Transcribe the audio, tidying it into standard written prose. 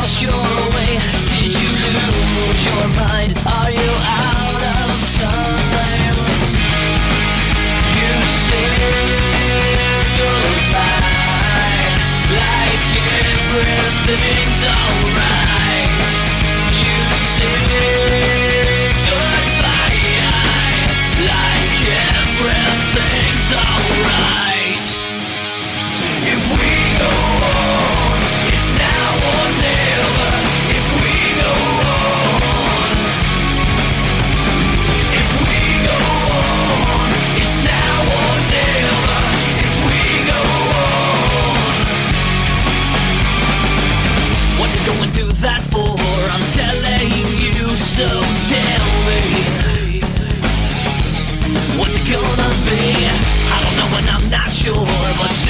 lost your way? Did you lose your mind? Are you out of time? You say goodbye like everything's alright. You say goodbye like everything's alright. If we go on, it's now or never. If we go on, if we go on, it's now or never. If we go on, what you gonna do that for? I'm telling you, so tell me, what's it gonna be? I don't know and I'm not sure, but